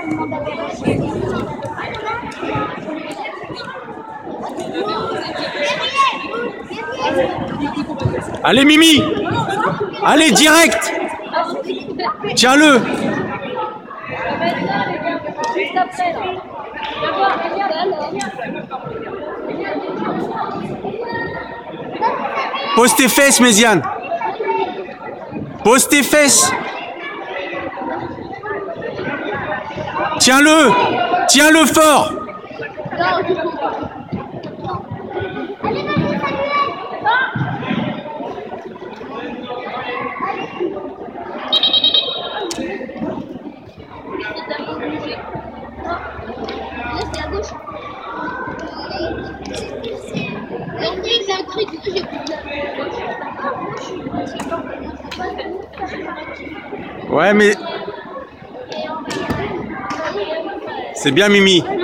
Allez Mimi, allez direct. Tiens-le. Pose tes fesses, Méziane. Pose tes fesses. Tiens-le. Tiens-le fort. Ouais, mais c'est bien Mimi.